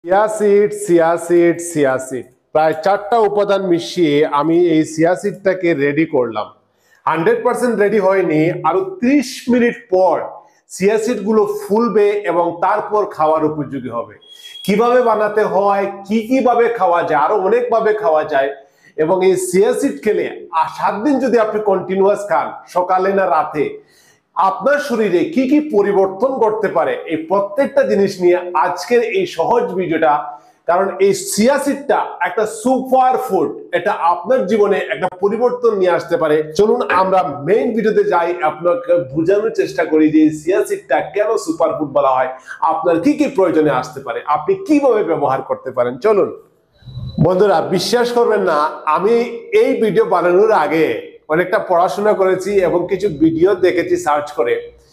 Chia seed প্রায় 4টা উপাদান মিশিয়ে আমি এই সিয়াসিডটাকে রেডি করলাম। 100% রেডি হয়নি, আরো 30 মিনিট পর সিয়াসিড গুলো ফুলবে এবং তারপর খাওয়ার উপযোগী হবে। কিভাবে বানাতে হয়, কি ভাবে খাওয়া যায়, আরো অনেক ভাবে খাওয়া যায়। এবং এই সিয়াসিড খেলে 7 দিন যদি আপনি কন্টিনিউয়াস খান, সকালে না রাতে, আপনার শরীরে কি পরিবর্তন করতে পারে এই প্রত্যেকটা জিনিস নিয়ে আজকের এই সহজ ভিডিওটা। কারণ এই সিয়াসিডটা একটা সুপার ফুড, এটা আপনার জীবনে একটা পরিবর্তন নিয়ে আসতে পারে। চলুন আমরা মেইন ভিডিওতে যাই, আপনাকে বোঝানোর চেষ্টা করি যে সিয়াসিডটা কেন সুপার ফুড বলা হয়, আপনার কি প্রয়োজনে আসতে পারে, আপনি কিভাবে ব্যবহার করতে পারেন। চলুন বন্ধুরা, বিশ্বাস করবেন না, আমি এই ভিডিও বানানোর আগে অনেকটা পড়াশোনা করেছি এবং কিছু ভিডিও দেখেছি সার্চ করে।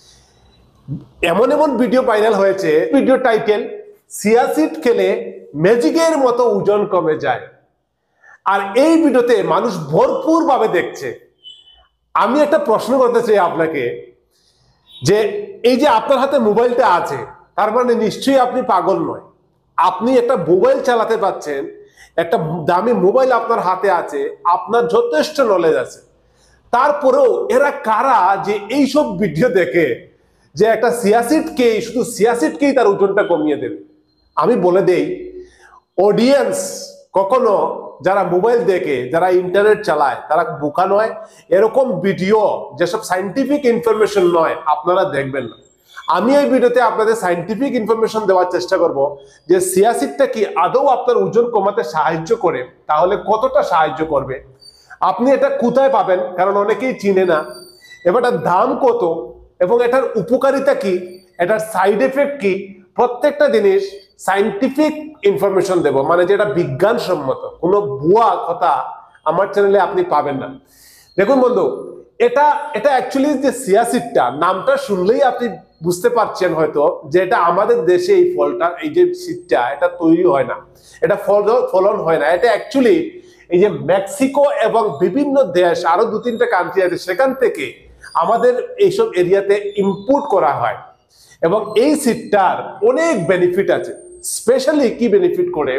এমন ভিডিও ভাইরাল হয়েছে, ভিডিও টাইটেল সিয়াসিড খেলে ম্যাজিকের মতো ওজন কমে যায়। আর এই ভিডিওতে মানুষ ভরপুর ভাবে দেখছে। আমি একটা প্রশ্ন করতে চাই আপনাকে, যে এই যে আপনার হাতে মোবাইলটা আছে, তার মানে নিশ্চয়ই আপনি পাগল নয়। আপনি একটা মোবাইল চালাতে পারছেন, একটা দামি মোবাইল আপনার হাতে আছে, আপনার যথেষ্ট নলেজ আছে। তারপরেও এরা কারা যে এইসব ভিডিও দেখে যে একটা সিয়াসিডকেই, শুধু সিয়াসিডকেই তার ওজনটা কমিয়ে দেবে। আমি বলে দেই, অডিয়েন্স কখনো যারা মোবাইল দেখে, যারা ইন্টারনেট চালায়, তারা বোকা নয়। এরকম ভিডিও যেসব সাইন্টিফিক ইনফরমেশন নয়, আপনারা দেখবেন না। আমি এই ভিডিওতে আপনাদের সাইন্টিফিক ইনফরমেশন দেওয়ার চেষ্টা করব যে সিয়াসিডটা কি আদৌ আপনার ওজন কমাতে সাহায্য করে, তাহলে কতটা সাহায্য করবে, আপনি এটা কোথায় পাবেন, কারণ অনেকেই চিনে না, এবার দাম কত এবং এটার উপকারিতা কি, এটার সাইড এফেক্ট কি, প্রত্যেকটা জিনিস সাইন্টিফিক ইনফরমেশন দেব, মানে যেটা বিজ্ঞানসম্মত, কোনো ভুয়া কথা আমার চ্যানেলে আপনি পাবেন না। দেখুন বন্ধু, এটা অ্যাকচুয়ালি যে সিয়াসিডটা, নামটা শুনলেই আপনি বুঝতে পারছেন হয়তো যে এটা আমাদের দেশে এই ফলটা, এই যে সিডটা, এটা তৈরি হয় না, এটা ফলন হয় না। এটা অ্যাকচুয়ালি এই যে মেক্সিকো এবং বিভিন্ন দেশ, আরো 2-3টা কান্ট্রি আছে, সেখান থেকে আমাদের এইসব এরিয়াতে ইম্পোর্ট করা হয়। এবং এই সিডটার অনেক বেনিফিট আছে। স্পেশালি কি বেনিফিট করে,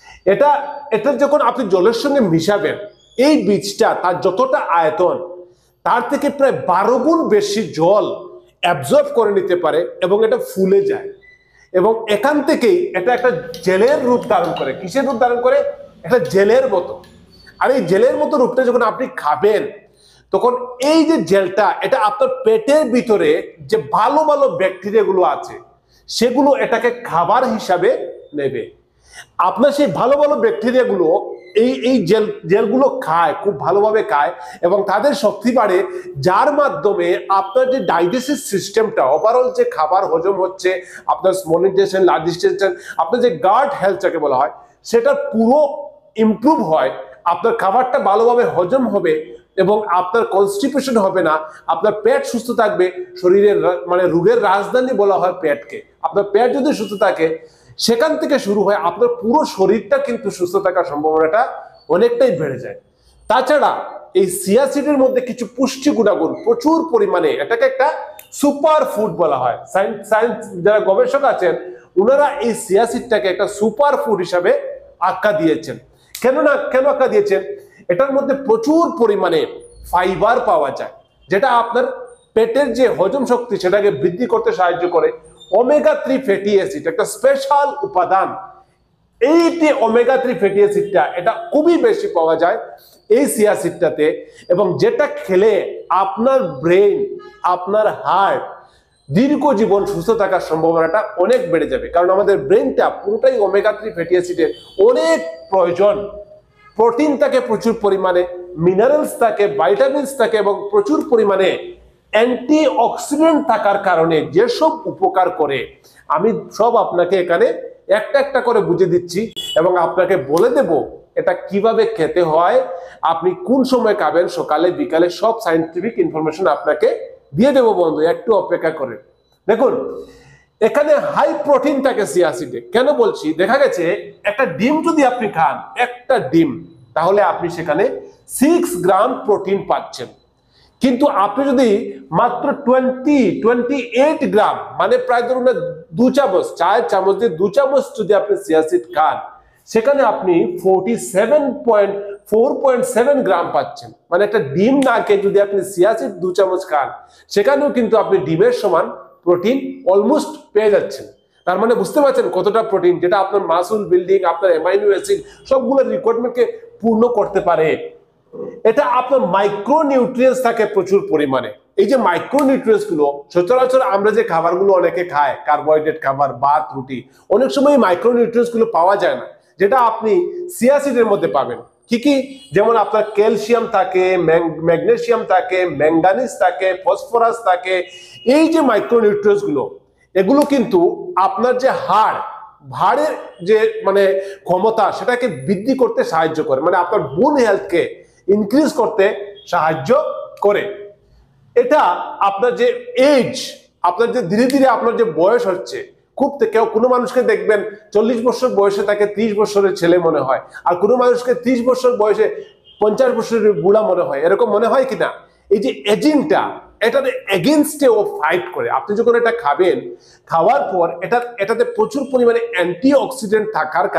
এটা যখন আপনি জলের সঙ্গে মিশাবেন, এই বীজটা তার যতটা আয়তন, তার থেকে প্রায় 12 গুণ বেশি জল অ্যাবজর্ব করে নিতে পারে এবং এটা ফুলে যায়। এবং এখান থেকেই এটা একটা জেলের রূপ ধারণ করে। কিসের রূপ ধারণ করে? একটা জেলের মতো। আর এই জেলের মতো রূপটা যখন আপনি খাবেন, তখন এই যে জেলটা, এটা আপনার পেটের ভিতরে যে ভালো ব্যাকটেরিয়াগুলো আছে, সেগুলো এটাকে খাবার হিসাবে নেবে। আপনার সেই ভালো ব্যাকটেরিয়াগুলো এই জেলগুলো খায়, খুব ভালোভাবে খায় এবং তাদের শক্তি বাড়ে, যার মাধ্যমে আপনার যে ডাইজেস্টিভ সিস্টেমটা, ওভারঅল যে খাবার হজম হচ্ছে, আপনার স্মল ইন্টেস্টাইন, লার্জ ইন্টেস্টাইন, আপনার যে গাট হেলথটাকে বলা হয়, সেটা পুরো ইমপ্রুভ হয়। আপনার খাবারটা ভালোভাবে হজম হবে এবং আপনার কনস্টিপেশন হবে না, আপনার পেট সুস্থ থাকবে। শরীরের মানে রোগের রাজধানী বলা হয় পেটকে। আপনার পেট যদি সুস্থ থাকে, সেখান থেকে শুরু হয় আপনার পুরো শরীরটা কিন্তু সুস্থ থাকার সম্ভাবনাটা অনেকটাই বেড়ে যায়। তাছাড়া এই সিয়াসিডের মধ্যে কিছু পুষ্টি গুণাগুণ প্রচুর পরিমাণে, এটাকে একটা সুপার ফুড বলা হয়। সায়েন্স যারা গবেষক আছেন, ওনারা এই সিয়াসিডটাকে একটা সুপার ফুড হিসাবে আখ্যা দিয়েছেন। কেন আখ্যা দিয়েছেন? এটার মধ্যে প্রচুর পরিমাণে ফাইবার পাওয়া যায়, যেটা আপনার পেটের যে হজম শক্তি, সেটাকে বৃদ্ধি করতে সাহায্য করে। ওমেগা 3 ফ্যাটি অ্যাসিড একটা স্পেশাল উপাদান। এইটি ওমেগা 3 ফ্যাটি অ্যাসিডটা, এটা খুবই বেশি পাওয়া যায় এই সিয়াসিডটাতে, এবং যেটা খেলে আপনার ব্রেন, আপনার হার্ট দীর্ঘ জীবন সুস্থ থাকার সম্ভাবনাটা অনেক বেড়ে যাবে। কারণ আমাদের ব্রেনটা পুরোটাই ওমেগা 3 ফ্যাটি অ্যাসিডের অনেক প্রয়োজন। প্রোটিন থাকে প্রচুর পরিমাণে, মিনারেলস থাকে, ভাইটামিনস থাকে এবং প্রচুর পরিমাণে অ্যান্টিঅক্সিডেন্ট থাকার কারণে যেসব উপকার করে, আমি সব আপনাকে এখানে একটা করে বুঝিয়ে দিচ্ছি এবং আপনাকে বলে দেব এটা কিভাবে খেতে হয়, আপনি কোন সময় খাবেন, সকালে বিকালে, সব সায়েন্টিফিক ইনফরমেশন আপনাকে দিয়ে দেবো। বন্ধু, একটু অপেক্ষা করে দেখুন। এখানে হাই প্রোটিন থাকে সিয়াসিডে। কেন বলছি? দেখা গেছে একটা ডিম যদি আপনি খান, একটা ডিম, তাহলে আপনি সেখানে 6 গ্রাম প্রোটিন পাচ্ছেন। কিন্তু আপনি যদি মাত্র 28 গ্রাম মানে প্রায় ধরুন 2 চামচ, চায়ের চামচ দিয়ে 2 চামচ যদি আপনি চিয়া সিড খান, সেখানে আপনি 4.7 গ্রাম পাচ্ছেন। মানে একটা ডিম না খেয়ে যদি আপনি চিয়া সিড 2 চামচ খান, সেখানেও কিন্তু আপনি ডিমের সমান প্রোটিন অলমোস্ট পেয়ে যাচ্ছেন। তার মানে বুঝতে পারছেন কতটা প্রোটিন, যেটা আপনার মাসল বিল্ডিং, আপনার অ্যামাইনো অ্যাসিড সবগুলো রিকোয়ারমেন্টকে পূর্ণ করতে পারে। এটা আপনার মাইক্রোনিউট্রিয়েন্টস থাকে প্রচুর পরিমাণে। এই যে মাইক্রোনিউট্রিয়েন্টস গুলো সচরাচর আমরা যে খাবারগুলো অনেকে খায়, কার্বোহাইড্রেট খাবার, ভাত, রুটি, অনেক সময় মাইক্রোনিউট্রিয়েন্টস গুলো পাওয়া যায় না, যেটা আপনি চিয়া সিডের মধ্যে পাবেন। কি কি? যেমন আপনার ক্যালসিয়াম থাকে, ম্যাগনেসিয়াম থাকে, ম্যাঙ্গানিজ থাকে, ফসফরাস থাকে। এই যে মাইক্রোনিউট্রিয়েন্টস গুলো, এগুলো কিন্তু আপনার যে হাড়ের যে মানে ক্ষমতা, সেটাকে বৃদ্ধি করতে সাহায্য করে, মানে আপনার বোন হেলথকে ইনক্রিজ করতে সাহায্য করে। এটা আপনার যে এজ, আপনার যে ধীরে ধীরে আপনার যে বয়স হচ্ছে, কেউ কোনো মানুষকে দেখবেন 40 বছর বয়সে তাকে 30 বছরের ছেলে মনে হয়, আর কোনো মানুষকে 30 বছর বয়সে 50 বছরের বুড়া মনে হয়। এরকম মনে হয় কিনা? এই যে এজিংটা, এটার এগেইনস্টে ও ফাইট করে। আপনি যখন এটা খাবেন, খাওয়ার পর এটাতে প্রচুর পরিমাণে অ্যান্টিঅক্সিডেন্ট থাকার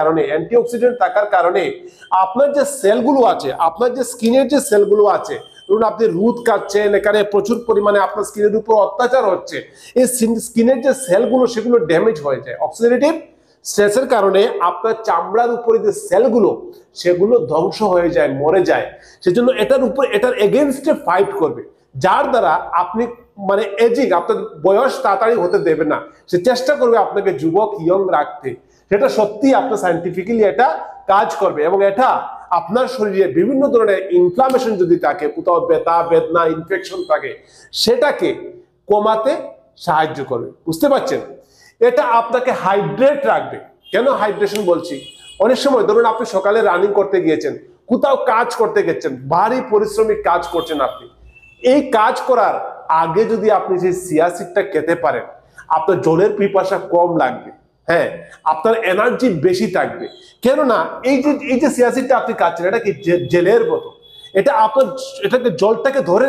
কারণে আপনার যে সেলগুলো আছে, আপনার যে স্কিনের যে সেলগুলো আছে, ধরুন আপনি রোদ খাচ্ছেন, এখানে প্রচুর পরিমাণে আপনার স্কিনের উপর অত্যাচার হচ্ছে, এই স্কিনের যে সেলগুলো সেগুলো ড্যামেজ হয়ে যায়। অক্সিডেটিভ স্ট্রেসের কারণে আপনার চামড়ার উপরে যে সেলগুলো সেগুলো ধ্বংস হয়ে যায়, মরে যায়। সেজন্য এটার এগেইনস্টে ফাইট করবে, যার দ্বারা আপনি মানে এজিং, আপনার বয়স তাড়াতাড়ি হতে দেবে না। সে চেষ্টা করবে আপনাকে যুবক, ইয়ং রাখতে। সেটা সত্যি আপনার সায়েন্টিফিক্যালি এটা কাজ করবে, এবং এটা আপনার শরীরে বিভিন্ন ধরনের ইনফ্লামেশন যদি থাকে, কোথাও ব্যথা, বেদনা, ইনফেকশন থাকে, সেটাকে কমাতে সাহায্য করবে। বুঝতে পারছেন? এটা আপনাকে হাইড্রেট রাখবে। কেন হাইড্রেশন বলছি? অনেক সময় ধরুন আপনি সকালে রানিং করতে গিয়েছেন, কোথাও কাজ করতে গেছেন, ভারী পরিশ্রমিক কাজ করছেন আপনি, এই কাজ করার আগে যদি আপনি যে চিয়া সিডটা খেতে পারেন, আপনার জলের পিপাসা কম লাগবে, হ্যাঁ, আপনার এনার্জি বেশি থাকবে। কেননা এই যে চিয়া সিডটা আপনি খাচ্ছেন, এটা কি জেলের মতো। এটাকে জলটাকে ধরে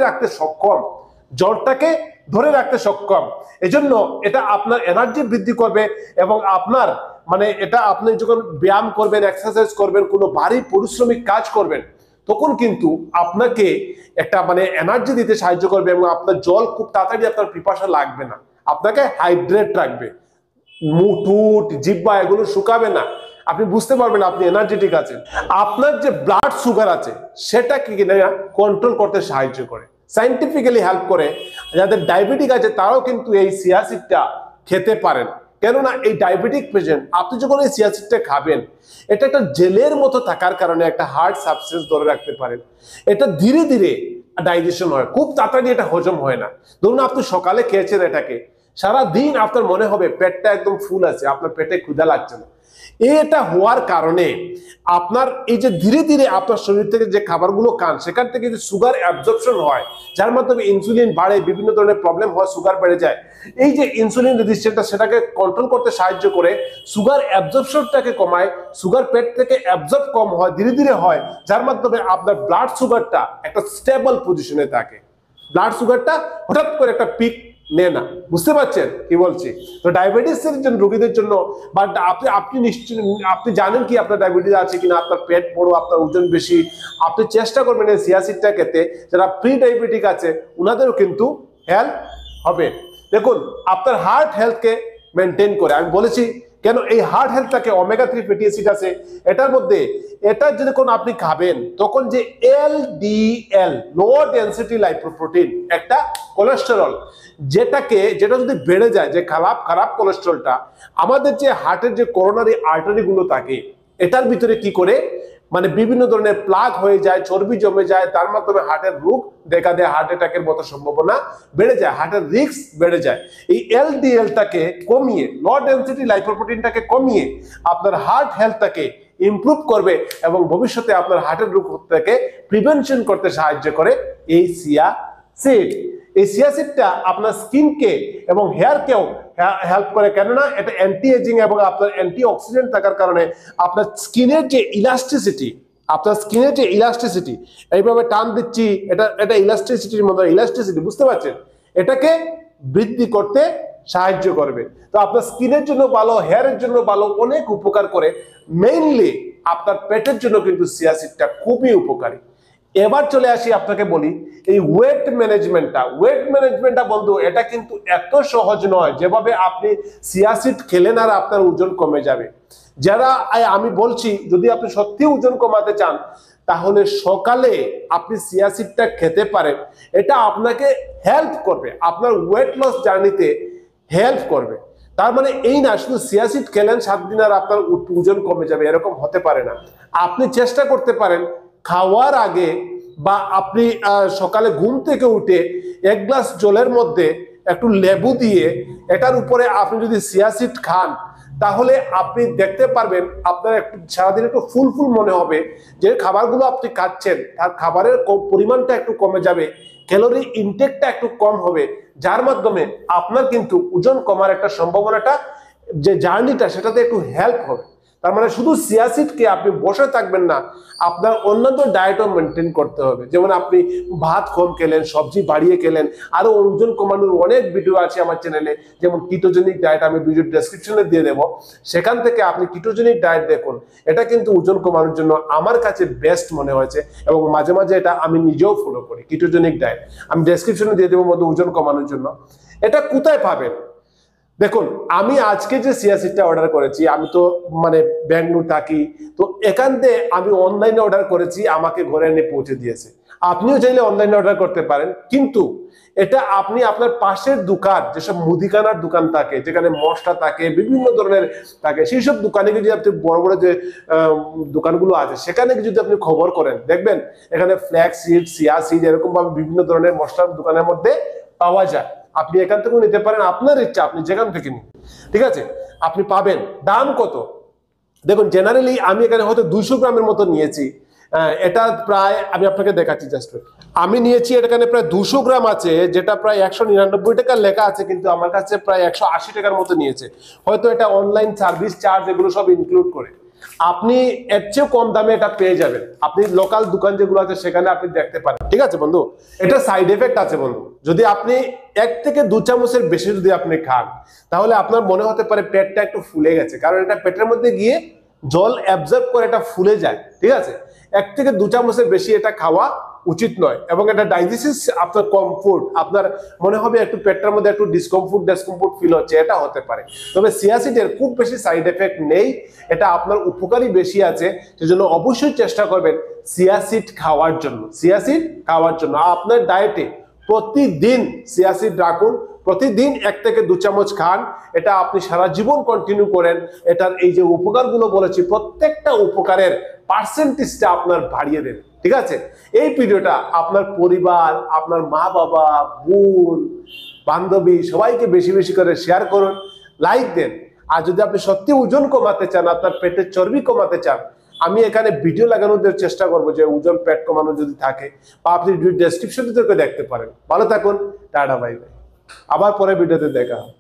রাখতে সক্ষম। এজন্য এটা আপনার এনার্জি বৃদ্ধি করবে, এবং আপনার মানে এটা আপনি যখন ব্যায়াম করবেন, এক্সারসাইজ করবেন, কোনো ভারী পরিশ্রমিক কাজ করবেন, তখন কিন্তু আপনাকে একটা মানে এনার্জি দিতে সাহায্য করবে, এবং আপনার জল খুব তাড়াতাড়ি আপনার পিপাসা লাগবে না, আপনাকে হাইড্রেট রাখবে। মুটুট, জিহ্বা এগুলো শুকাবে না, আপনি বুঝতে পারবেন আপনি এনার্জেটিক আছেন। আপনার যে ব্লাড সুগার আছে সেটাকে কিনা কন্ট্রোল করতে সাহায্য করে, সাইন্টিফিক্যালি হেল্প করে। যাদের ডায়াবেটিক আছে তারাও কিন্তু এই চিয়া সিডটা খেতে পারেন। কেননা এই ডায়াবেটিক পেশেন্ট, আপনি যখন এই চিয়া সিডটা খাবেন, এটা একটা জেলের মতো থাকার কারণে একটা হার্ড সাবস্টেন্স ধরে রাখতে পারেন। এটা ধীরে ধীরে ডাইজেশন হয়, খুব তাড়াতাড়ি এটা হজম হয় না। ধরুন আপনি সকালে খেয়েছেন এটাকে, সারাদিন আপনার মনে হবে পেটটা একদম ফুল আছে, আপনার পেটে ক্ষুধা লাগছে না। এটা হওয়ার কারণে আপনার এই যে ধীরে ধীরে আপনার শরীর থেকে যে খাবারগুলো খান, সেখান থেকে যে সুগার অ্যাবজর্পশন হয়, যার মাধ্যমে ইনসুলিন বাড়ে, বিভিন্ন ধরনের প্রবলেম হয়, সুগার বেড়ে যায়। এই যে ইনসুলিন রেজিস্ট্যান্সটা, সেটাকে কন্ট্রোল করতে সাহায্য করে, সুগার অ্যাবজর্পশনটাকে কমায়, সুগার পেট থেকে অ্যাবজর্ব কম হয়, ধীরে ধীরে হয়, যার মাধ্যমে আপনার ব্লাড সুগারটা একটা স্টেবল পজিশনে থাকে। ব্লাড সুগারটা হঠাৎ করে একটা পিক নেয় না। বুঝতে পারছেন কি বলছি? তো ডায়াবেটিসের জন্য রোগীদের জন্য, বা আপনি নিশ্চয় আপনি জানেন কি আপনার ডায়াবেটিস আছে কিনা, আপনার পেট বড়, আপনার ওজন বেশি, আপনি চেষ্টা করবেন এই চিয়া সিডটা খেতে। যারা প্রি ডায়াবেটিক আছে ওনাদেরও কিন্তু হেল্প হবে। দেখুন, আপনার হার্ট হেলথকে মেনটেন করে, আমি বলেছি কেন এই হার্ট হেলথটাকে, ওমেগা 3 ফ্যাটি অ্যাসিড আছে এটার মধ্যে, এটা যখন আপনি খাবেন তখন যে এলডিএল, লো ডেনসিটি লাইপোপ্রোটিন, একটা কোলেস্টেরল, যেটা যদি বেড়ে যায়, যে খারাপ কোলেস্টেরলটা আমাদের যে হার্টের যে করোনারি আর্টারি গুলো থাকে, এটার ভিতরে কি করে মানে বিভিন্ন ধরনের প্লাগ হয়ে যায়, চর্বি জমে যায়, তার মাধ্যমে হার্টের রোগ দেখা দেয়, হার্ট অ্যাটাকের মতো সম্ভাবনা বেড়ে যায়, হার্টের রিস্ক বেড়ে যায়। এই এলডিএলটাকে কমিয়ে, লো ডেনসিটি লাইপোপ্রোটিনটাকে কমিয়ে আপনার হার্ট হেলথটাকে ইমপ্রুভ করবে, এবং ভবিষ্যতে আপনার হার্টের রোগ থেকে প্রিভেনশন করতে সাহায্য করে এই চিয়া সিড। এই চিয়া সিডটা আপনার স্কিনকে এবং হেয়ারকেও হেল্প করে, কেননা এটা অ্যান্টি এজিং এবং আপনার অ্যান্টি অক্সিডেন্ট থাকার কারণে আপনার স্কিনের যে ইলাস্টিসিটি, আপনার স্কিনের যে ইলাস্টিসিটি, এইভাবে টান দিচ্ছি, এটা ইলাস্টিসিটির মতো, ইলাস্টিসিটি বুঝতে পারছেন, এটাকে বৃদ্ধি করতে সাহায্য করবে। তো আপনার স্কিনের জন্য ভালো, হেয়ারের জন্য ভালো, অনেক উপকার করে। মেইনলি আপনার পেটের জন্য কিন্তু চিয়া সিডটা খুবই উপকারী। এবার চলে আসি, আপনাকে বলি এই ওয়েট ম্যানেজমেন্টটা বন্ধু, এটা কিন্তু এত সহজ নয় যেভাবে আপনি চিয়া সিড খেলেন আর আপনার ওজন কমে যাবে। যারা আমি বলছি, যদি আপনি সত্যি ওজন কমাতে চান তাহলে সকালে আপনি চিয়া সিডটা খেতে পারেন। এটা আপনাকে হেল্প করবে, আপনার ওয়েট লস জার্নিতে হেল্প করবে। তার মানে এই না শুধু চিয়া সিড খেলেন 7 দিন আর আপনার ওজন কমে যাবে, এরকম হতে পারে না। আপনি চেষ্টা করতে পারেন খাওয়ার আগে বা আপনি সকালে ঘুম থেকে উঠে 1 গ্লাস জলের মধ্যে একটু লেবু দিয়ে এটার উপরে আপনি যদি চিয়া সিড খান, তাহলে আপনি দেখতে পারবেন আপনার একটু সারাদিন একটু ফুল মনে হবে, যে খাবারগুলো আপনি খাচ্ছেন তার খাবারের পরিমাণটা একটু কমে যাবে, ক্যালোরি ইনটেকটা একটু কম হবে, যার মাধ্যমে আপনার কিন্তু ওজন কমার একটা সম্ভাবনাটা, যে জার্নিটা, সেটাতে একটু হেল্প হবে। তার মানে শুধু চিয়া সিড কে আপনি বসে থাকবেন না, আপনার অন্যান্য ডায়েটও মেনটেন করতে হবে। যেমন আপনি ভাত কম খেলেন, সবজি বাড়িয়ে খেলেন, আরো ওজন কমানোর অনেক ভিডিও আছে আমার চ্যানেলে, যেমন কিটোজেনিক ডায়েট, আমি ভিডিও ডেসক্রিপশনে দিয়ে দেবো, সেখান থেকে আপনি কিটোজেনিক ডায়েট দেখুন। এটা কিন্তু ওজন কমানোর জন্য আমার কাছে বেস্ট মনে হয়েছে, এবং মাঝে মাঝে এটা আমি নিজেও ফলো করি, কিটোজেনিক ডায়েট। আমি ডেসক্রিপশনে দিয়ে দেবো মধ্যে ওজন কমানোর জন্য। এটা কোথায় পাবেন? দেখুন, আমি আজকে যে চিয়া সিডটা অর্ডার করেছি, আমি তো মানে ব্যাঙ্গালোর থাকি, তো এখান থেকে আমি অনলাইনে অর্ডার করেছি, আমাকে ঘরে এনে পৌঁছে দিয়েছে। আপনিও চাইলে অনলাইনে অর্ডার করতে পারেন, কিন্তু এটা আপনি আপনার পাশের দোকান, যেসব মুদিখানার দোকান থাকে, যেখানে মশলা থাকে, বিভিন্ন ধরনের থাকে, সেই সব দোকানে যদি আপনি বড় বড় যে দোকানগুলো আছে সেখানে যদি আপনি খবর করেন, দেখবেন এখানে ফ্ল্যাক্স সিড, চিয়া সিড, এরকম ভাবে বিভিন্ন ধরনের মশলার দোকানের মধ্যে পাওয়া যায়। আপনি এখান থেকেও নিতে পারেন, আপনার ইচ্ছা, আপনি যেখান থেকে নিন, ঠিক আছে? আপনি পাবেন। দাম কত? দেখুন, জেনারেলি আমি এখানে হয়তো 200 গ্রামের মতো নিয়েছি। এটা প্রায়, আমি আপনাকে দেখাচ্ছি জাস্ট, আমি নিয়েছি এখানে প্রায় 200 গ্রাম আছে, যেটা প্রায় 199 টাকা লেখা আছে, কিন্তু আমার কাছে প্রায় 180 টাকার মতো নিয়েছে। হয়তো এটা অনলাইন সার্ভিস চার্জ এগুলো সব ইনক্লুড করে। আপনি এর চেয়েও কম দামে এটা পেয়ে যাবেন, আপনি লোকাল দোকান যেগুলো আছে সেখানে আপনি দেখতে পারেন, ঠিক আছে বন্ধু? এটা সাইড এফেক্ট আছে বন্ধু, যদি আপনি 1 থেকে 2 চামচের বেশি যদি আপনি খান, তাহলে আপনার মনে হতে পারে পেটটা একটু ফুলে গেছে, কারণ এটা পেটের মধ্যে গিয়ে জল অ্যাবজর্ব করে এটা ফুলে যায়, ঠিক আছে? 1 থেকে 2 চামচের বেশি এটা খাওয়া উচিত নয়, এবং এটা ডাইজেসিস আপনার কমফোর্ট, আপনার মনে হবে একটু পেটটার মধ্যে একটু ডিসকমফোর্ট ফিল হচ্ছে, এটা হতে পারে। তবে চিয়া সিডের খুব বেশি সাইড এফেক্ট নেই, এটা আপনার উপকারী বেশি আছে, সেজন্য অবশ্যই চেষ্টা করবেন চিয়া সিড খাওয়ার জন্য। চিয়া সিড খাওয়ার জন্য আপনার ডায়েটে প্রতিদিন চিয়া সিড রাখুন, প্রতিদিন 1 থেকে 2 চামচ খান, এটা আপনি সারা জীবন কন্টিনিউ করেন। এটার এই যে উপকারগুলো বলেছি, প্রত্যেকটা উপকারের পার্সেন্টেজটা আপনার বাড়িয়ে দেবে, ঠিক আছে? এই ভিডিওটা আপনার পরিবার, আপনার মা বাবা, বোন, বান্ধবী, সবাইকে বেশি বেশি করে শেয়ার করুন, লাইক দেন। আর যদি আপনি সত্যি ওজন কমাতে চান, আপনার পেটের চর্বি কমাতে চান, আমি এখানে ভিডিও লাগানোর চেষ্টা করবো, যে ওজন পেট কমানো যদি থাকে, বা আপনি ডেসক্রিপশনে দেখতে পারেন। ভালো থাকুন, টাটা, বাই বাই। আবার পরে ভিডিওতে দেখা হবে।